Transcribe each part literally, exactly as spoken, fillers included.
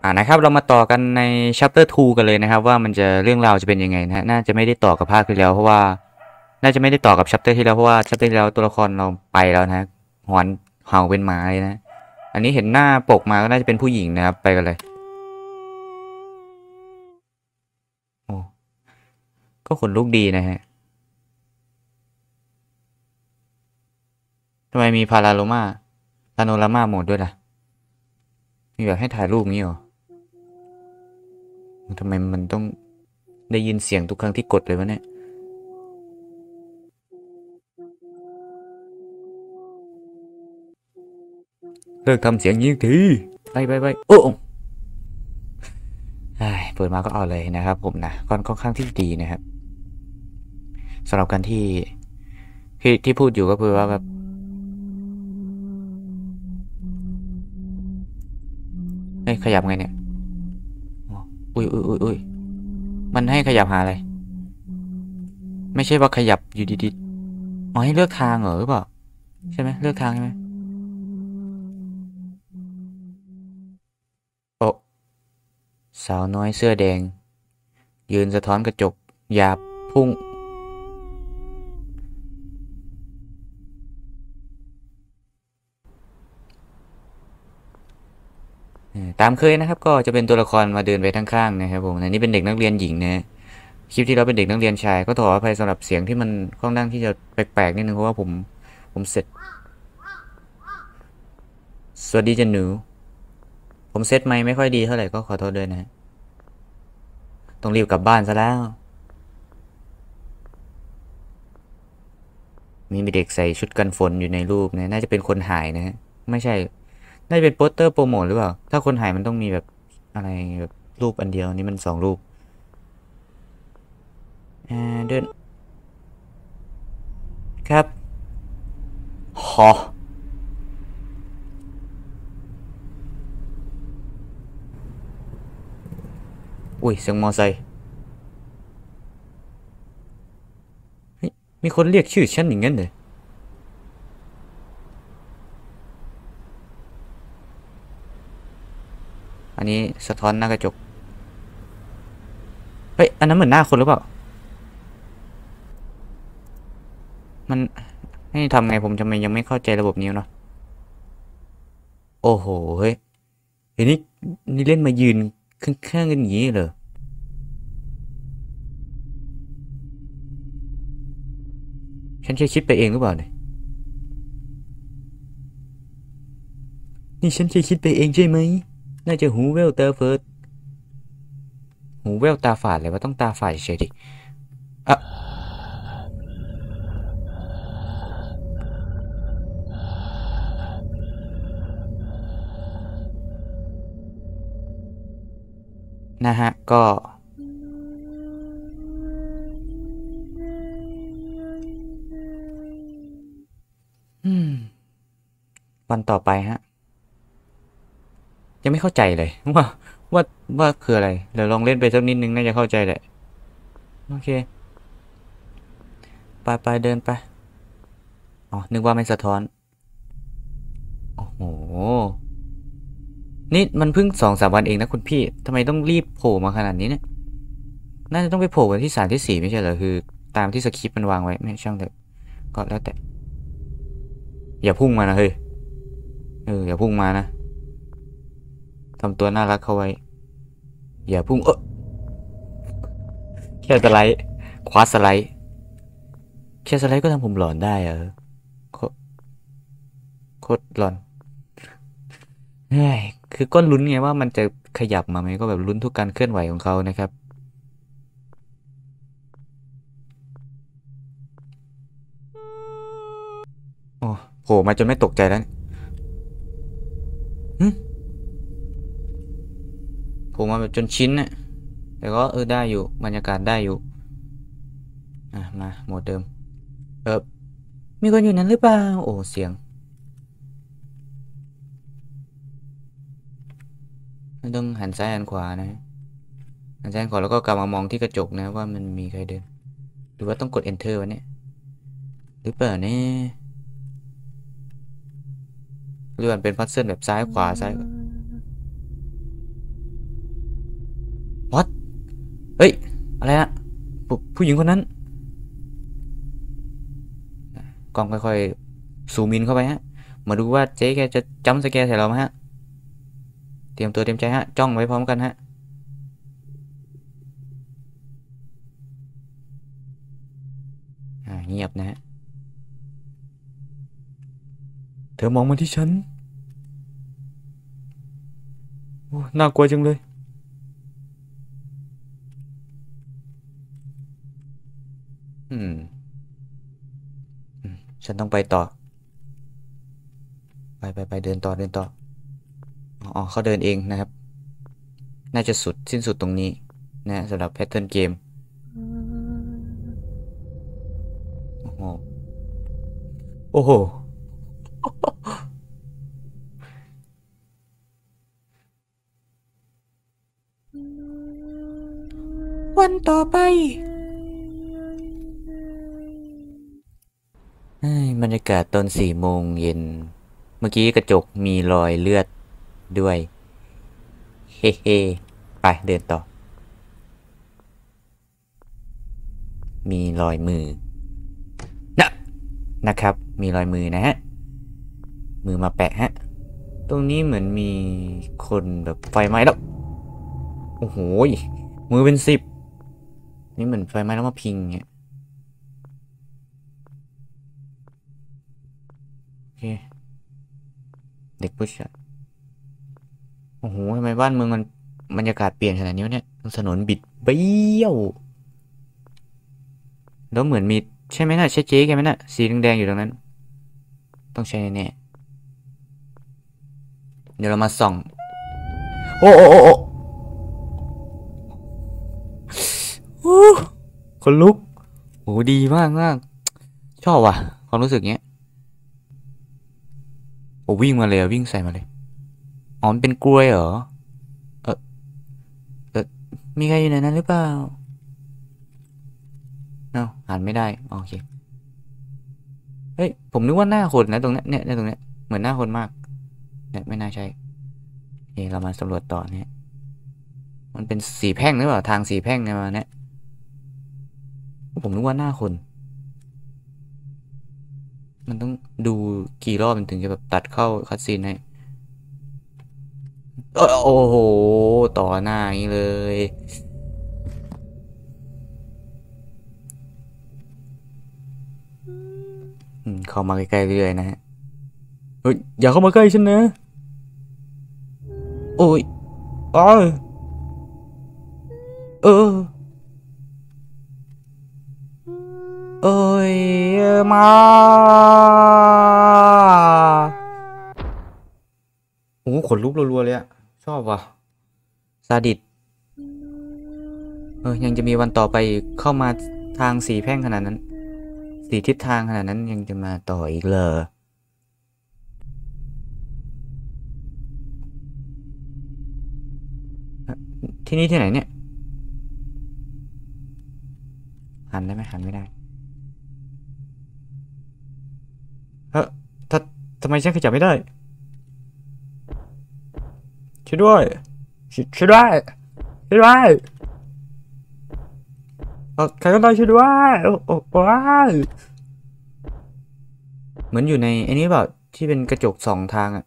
อ่านะครับเรามาต่อกันใน chapter ทูกันเลยนะครับว่ามันจะเรื่องราวจะเป็นยังไงนะน่าจะไม่ได้ต่อกับภาคที่แล้วเพราะว่าน่าจะไม่ได้ต่อกับ chapter ที่แล้วเพราะว่า chapter ที่แล้วตัวละครเราไปแล้วนะหอนเห่าเป็นหมาเลยนะอันนี้เห็นหน้าปกมาก็น่าจะเป็นผู้หญิงนะครับไปกันเลยโอ้ก็ขนลุกดีนะฮะทำไมมีพาราโลมาพาโนรามาโหมดด้วยล่ะมีแบบให้ถ่ายรูปงี้เหรอทำไมมันต้องได้ยินเสียงทุกครั้งที่กดเลยวะเนี่ยเลิกทำเสียงยิงทีไปไปไปโอ้เปิดมาก็เอาเลยนะครับผมนะค่อนค่อนข้างที่ดีนะครับสำหรับการที่ที่ที่พูดอยู่ก็คือว่าแบบเฮ้ยขยับไงเนี่ยอุ้ยอุ้ยอุ้ยอุ้ยมันให้ขยับหาอะไรไม่ใช่ว่าขยับอยู่ดีๆอ๋อให้เลือกทางเหรอหรือเปล่าใช่ไหมเลือกทางใช่ไหมโอ้สาวน้อยเสื้อแดงยืนสะท้อนกระจกหยาบพุ่งตามเคยนะครับก็จะเป็นตัวละครมาเดินไปข้างๆนะครับผมอันนี้เป็นเด็กนักเรียนหญิงนะคลิปที่เราเป็นเด็กนักเรียนชายก็ขออภัยสำหรับเสียงที่มันค่อนข้างที่จะแปลกๆนิดนึงเพราะว่าผมผมเสร็จสวัสดีจันหนูผมเซตไมค์ไม่ค่อยดีเท่าไหร่ก็ขอโทษด้วยนะ ต้องรีบกลับบ้านซะแล้ว มีเด็กใส่ชุดกันฝนอยู่ในรูปนะน่าจะเป็นคนหายนะฮะไม่ใช่ น่าจะเป็นโปสเตอร์โปรโมทหรือเปล่า ถ้าคนหายมันต้องมีแบบอะไรแบบรูปอันเดียวนี่มันสองรูปอ่าเดินครับหออุ้ยเสียงมอไซค์เฮ้ยมีคนเรียกชื่อฉันอย่างนั้นเลยอันนี้สะท้อนหน้ากระจกเฮ้ยอันนั้นเหมือนหน้าคนหรือเปล่ามันให้ทำไงผมทำไมยังไม่เข้าใจระบบนี้เนาะโอ้โหเฮ้ยเฮ้ยนี่นี่เล่นมายืนข้างๆกันอย่างนี้เหรอฉันแค่คิดไปเองหรือเปล่าเนี่ย นี่ฉันแค่คิดไปเองใช่ไหม น่าจะหูแว่วตาเฟิดหูแว่วตาฝาดเลยว่าต้องตาฝาดเฉยดิอ่ะนะฮะก็อืมวันต่อไปฮะยังไม่เข้าใจเลยว่าว่าว่าคืออะไรเดี๋ยวลองเล่นไปสักนิดนึงน่าจะเข้าใจแหละโอเคไปไปเดินไปอ๋อนึกว่าไม่สะท้อนโอ้โหนี่มันเพิ่งสองสามวันเองนะคุณพี่ทำไมต้องรีบโผล่มาขนาดนี้เนี่ยน่าจะต้องไปโผล่กันที่สามที่สี่ไม่ใช่เหรอคือตามที่สคริปต์มันวางไว้ไม่ช่างเถอะก็แล้วแต่อย่าพุ่งมานะเฮ้ยเอออย่าพุ่งมานะทำตัวน่ารักเข้าไว้อย่าพุ่งเออแค่สไลด์คว้าสไลด์แค่สไลด์ก็ทำผมหลอนได้เหรอโคโคตรหลอนเฮ้ยคือก็ลุ้นไงว่ามันจะขยับมาไหมก็แบบลุ้นทุกการเคลื่อนไหวของเขานะครับโอ้โผล่มาจนไม่ตกใจแล้วหึโผล่มาแบบจนชิ้นน่ะแต่ก็เออได้อยู่บรรยากาศได้อยู่อ่ะมาโหมดเดิมเออมีคนอยู่นั้นหรือเปล่าโอ้เสียงต้องหันซ้ายหันขวานะหันซ้ายหันขวาแล้วก็กลับมามองที่กระจกนะว่ามันมีใครเดินหรือว่าต้องกด enter วะเนี่ยหรือเปล่าเนี่ยหรือมันเป็นพัซเซิลแบบซ้ายขวาซ้ายเฮ้ยอะไรนะผู้ผู้หญิงคนนั้นกล้องค่อยๆซูมอินเข้าไปฮะมาดูว่าเจ๊แกจะจัมป์สแกร์ใส่เราไหมฮะเตรียมตัวเตรียมใจฮะจ้องไว้พร้อมกันฮะอ่าเงียบนะฮะเธอมองมาที่ฉันโอ้น่ากลัวจังเลยอืมอืมฉันต้องไปต่อไปไปไปเดินต่อเดินต่ออ๋อเขาเดินเองนะครับน่าจะสุดสิ้นสุดตรงนี้นะสำหรับแพทเทิร์นเกมโอ้โหโอ้โหวันต่อไปบรรยากาศตอนสี่โมงเย็นเมื่อกี้กระจกมีรอยเลือดด้วยเฮ้เฮ้ไปเดินต่อมีรอยมือนะนะครับมีรอยมือนะฮะมือมาแปะฮะตรงนี้เหมือนมีคนแบบไฟไหม้แล้วโอ้โหมือเป็นสิบนี่เหมือนไฟไหม้แล้วมาพิงเงี้ยโอเคเด็กผู้ชายโอ้โหทำไมบ้านเมืองมันบรรยากาศเปลี่ยนขนาดนี้วะเนี่ยถนนบิดเบี้ยวแล้วเหมือนมีใช่ไหมน่ะใช่เจ๊แกไหมน่ะสีแดงๆอยู่ตรงนั้นต้องใช่แน่ๆเดี๋ยวเรามาส่องโอ้โอ้โอ้โอ้โอ้คนลุกโอ้ดีมากมากชอบว่ะความรู้สึกเนี้ยโอ้วิ่งมาเลยอะวิ่งใส่มาเลยอ๋อมันเป็นกลวยเหรอเออเออมีใครอยู่ในนั้นหรือเปล่าเนาะอ่านไม่ได้โอเคเฮ้ยผมนึกว่าหน้าคนนะตรงนี้เนี่ยเนี่ยตรงเนี้ยเหมือนหน้าคนมากเนี่ยไม่น่าใช่เฮ้เรามาสำรวจต่อเนี่ยมันเป็นสีแพร่งหรือเปล่าทางสีแพร่งเนี่ยมาเนี่ยผมนึกว่าหน้าคนมันต้องดูกี่รอบมันถึงจะแบบตัดเข้าคัดซีนให้เออโอ้โหต่อหน้าอย่างนี้เลยอืมเข้ามาใกล้ๆเรื่อยๆนะฮะเฮ้ยอย่าเข้ามาใกล้ฉันนะโอ้ยอ๋อเออเอ้ยมาโอ้โหขนลุกรัวๆเลยอะชอบว่ะซาดิสเออยังจะมีวันต่อไปอีกเข้ามาทางสีแพร่งขนาดนั้นสีทิศทางขนาดนั้นยังจะมาต่ออีกเหรอที่นี่ที่ไหนเนี่ยหันได้ไหมหันไม่ได้เฮ้ยถ้าทำไมฉันขยับไม่ได้ช่วยด้วยช่วยด้วยช่วยด้วยเออใครก็ได้ช่วยด้วยโอ้โอ้ว้าวเหมือนอยู่ในไอ้นี้เปล่าที่เป็นกระจกสองทางอะ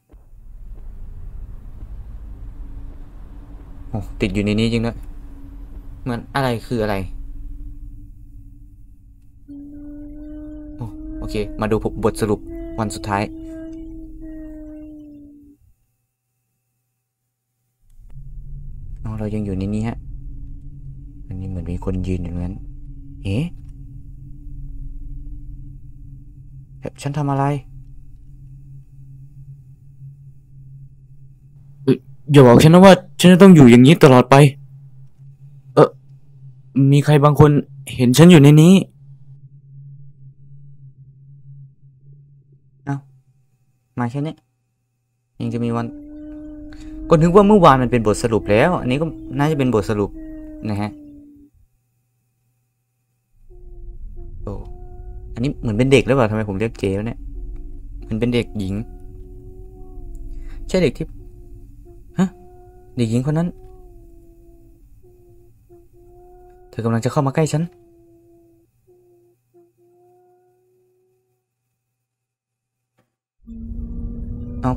โอ้ติดอยู่ในนี้จริงด้วยเหมือนอะไรคืออะไรโอ้โอเคมาดูบทสรุปวันสุดท้ายอ๋อเรายังอยู่ในนี้ฮะอันนี้เหมือนมีคนยืนอยู่ตรงนั้นเอ๊ะฉันทำอะไรอย่าบอกฉันนะว่าฉันจะต้องอยู่อย่างนี้ตลอดไปเออมีใครบางคนเห็นฉันอยู่ในนี้เอ้ามาแค่นี้ยังจะมีวันก็นึกว่าเมื่อวานมันเป็นบทสรุปแล้วอันนี้ก็น่าจะเป็นบทสรุปนะฮะโอ้อันนี้เหมือนเป็นเด็กหรือเปล่าทำไมผมเรียกเจวเนี่ยมันเป็นเด็กหญิงใช่เด็กที่ฮะเด็กหญิงคนนั้นธอกำลังจะเข้ามาใกล้ฉันเอา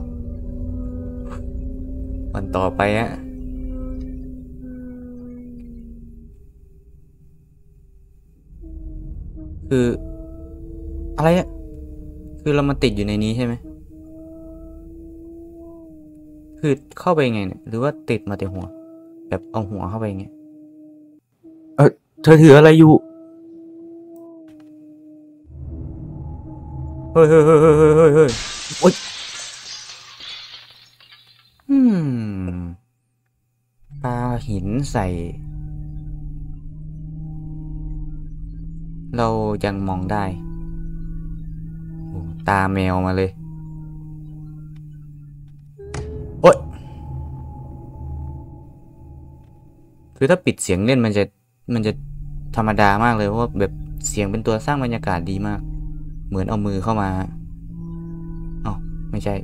วันต่อไปอะคืออะไรอะคือเรามาติดอยู่ในนี้ใช่ไหมคือเข้าไปไงเนี่ยหรือว่าติดมาแต่หัวแบบเอาหัวเข้าไปไงเออเธอถืออะไรอยู่เฮ้ยเฮ้ยเฮ้ยเฮ้ยเฮ้ยเฮ้ยโอ๊ยอืมปาหินใส่เรายังมองได้โอ้ตาแมวมาเลยโอ๊ยคือถ้าปิดเสียงเล่นมันจะมันจะธรรมดามากเลยเพราะว่าแบบเสียงเป็นตัวสร้างบรรยากาศดีมากเหมือนเอามือเข้ามาเอ้าไม่ใช่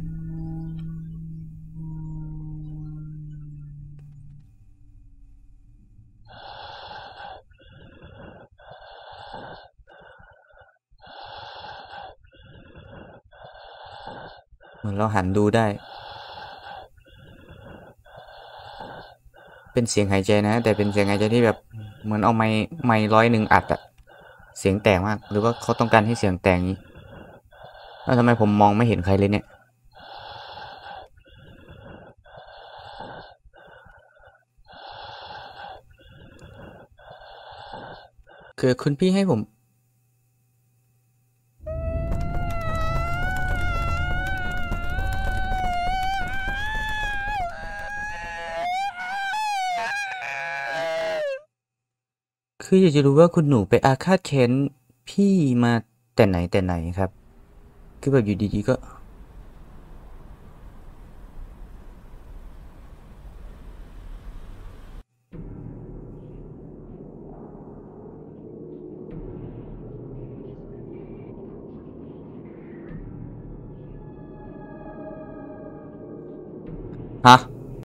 เหมือนเราหันดูได้เป็นเสียงหายใจนะแต่เป็นเสียงหายใจที่แบบเหมือนเอาไม้ไม้ร้อยหนึ่งอัดอะเสียงแตกมากหรือว่าเขาต้องการให้เสียงแตกนี้แล้วทำไมผมมองไม่เห็นใครเลยเนี่ยคือคุณพี่ให้ผมคืออยากจะรู้ว่าคุณหนูไปอาฆาตแค้นพี่มาแต่ไหนแต่ไหนครับคือแบบอยู่ดีๆก็ฮะ